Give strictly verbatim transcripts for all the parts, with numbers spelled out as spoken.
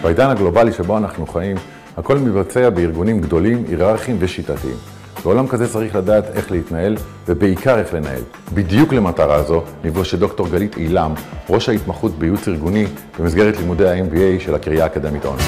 בעידן הגלובלי שבו אנחנו חיים, הכל מתבצע בארגונים גדולים, היררכיים ושיטתיים. בעולם כזה צריך לדעת איך להתנהל, ובעיקר איך לנהל. בדיוק למטרה זו נפגוש את דוקטור גלית אילם, ראש ההתמחות בייעוץ ארגוני במסגרת לימודי ה-אם בי איי של הקריה האקדמית אונו.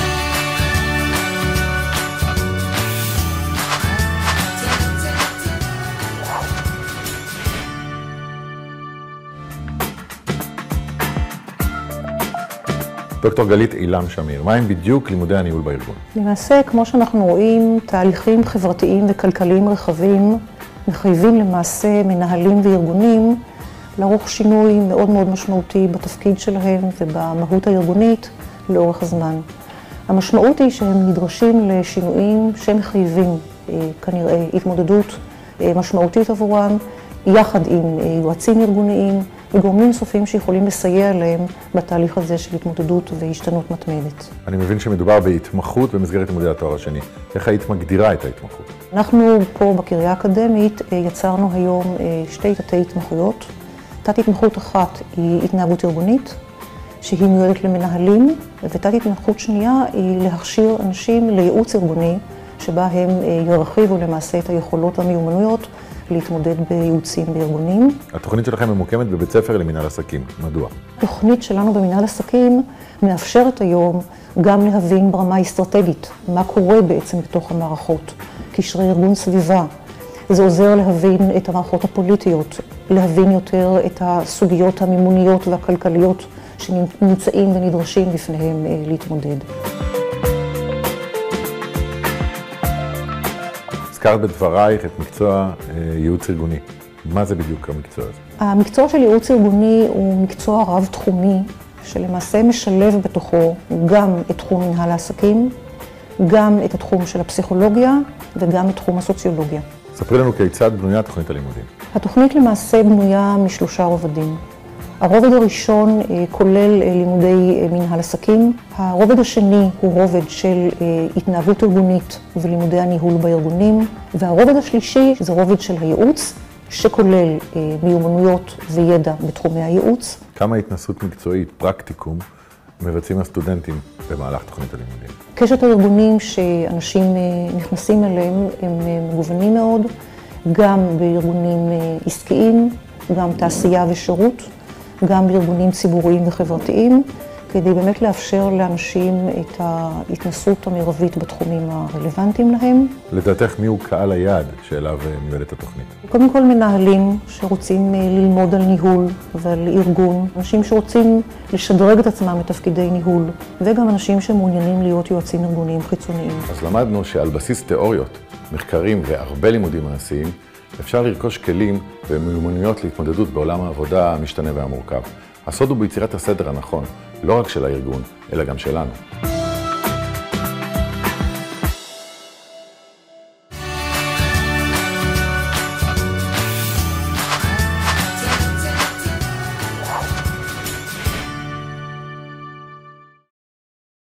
דוקטור גלית אילם שמיר, מה הם בדיוק לימודי הניהול בארגון? למעשה, כמו שאנחנו רואים, תהליכים חברתיים וכלכליים רחבים מחייבים למעשה מנהלים וארגונים לערוך שינוי מאוד מאוד משמעותי בתפקיד שלהם ובמהות הארגונית לאורך הזמן. המשמעות היא שהם נדרשים לשינויים שמחייבים כנראה התמודדות משמעותית עבורם, יחד עם יועצים ארגוניים, וגורמים נוספים שיכולים לסייע להם בתהליך הזה של התמודדות והשתנות מתמדת. אני מבין שמדובר בהתמחות במסגרת לימודי התואר השני. איך היית מגדירה את ההתמחות? אנחנו פה בקריה האקדמית יצרנו היום שתי תתי התמחויות. תת התמחות אחת היא התנהגות ארגונית, שהיא מיועדת למנהלים, ותת התמחות שנייה היא להכשיר אנשים לייעוץ ארגוני, שבה הם ירחיבו למעשה את היכולות והמיומנויות להתמודד בייעוצים בארגונים. התוכנית שלכם ממוקמת בבית ספר למנהל עסקים. מדוע? התוכנית שלנו במנהל עסקים מאפשרת היום גם להבין ברמה אסטרטגית מה קורה בעצם בתוך המערכות, קשרי ארגון סביבה. זה עוזר להבין את המערכות הפוליטיות, להבין יותר את הסוגיות המימוניות והכלכליות שנמצאים ונדרשים בפניהם להתמודד. הזכרת בדברייך את מקצוע ייעוץ ארגוני. מה זה בדיוק המקצוע הזה? המקצוע של ייעוץ ארגוני הוא מקצוע רב-תחומי, שלמעשה משלב בתוכו גם את תחום מנהל העסקים, גם את התחום של הפסיכולוגיה וגם את תחום הסוציולוגיה. ספרי לנו כיצד בנויה תוכנית הלימודים. התוכנית למעשה בנויה משלושה רובדים. הרובד הראשון כולל לימודי מנהל עסקים. הרובד השני הוא רובד של התנהגות ארגונית ולימודי הניהול בארגונים. והרובד השלישי זה רובד של הייעוץ, שכולל מיומנויות וידע בתחומי הייעוץ. כמה התנסות מקצועית, פרקטיקום, מבצעים הסטודנטים במהלך תוכנית הלימודים? קשת הארגונים שאנשים נכנסים אליהם הם מגוונים מאוד, גם בארגונים עסקיים, גם תעשייה ושירות. גם בארגונים ציבוריים וחברתיים, כדי באמת לאפשר לאנשים את ההתנסות המרבית בתחומים הרלוונטיים להם. לדעתך מיהו קהל היעד שאליו מיועדת התוכנית? קודם כל מנהלים שרוצים ללמוד על ניהול ועל ארגון, אנשים שרוצים לשדרג את עצמם בתפקידי ניהול, וגם אנשים שמעוניינים להיות יועצים ארגוניים חיצוניים. אז למדנו שעל בסיס תיאוריות, מחקרים והרבה לימודים מעשיים, אפשר לרכוש כלים ומיומנויות להתמודדות בעולם העבודה המשתנה והמורכב. הסוד הוא ביצירת הסדר הנכון, לא רק של הארגון, אלא גם שלנו.